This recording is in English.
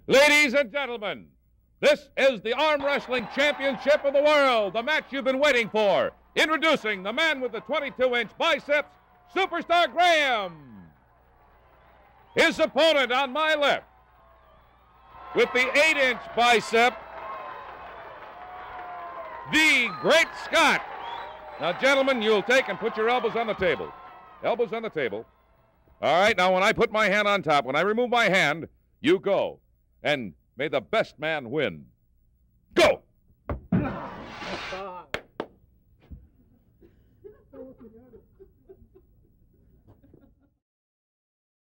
Ladies and gentlemen, this is the Arm Wrestling Championship of the World, the match you've been waiting for. Introducing the man with the 22-inch biceps, Superstar Graham. His opponent on my left, with the 8-inch bicep, the Great Scott. Now, gentlemen, you'll take and put your elbows on the table. Elbows on the table. All right, now when I put my hand on top, when I remove my hand, you go. And may the best man win.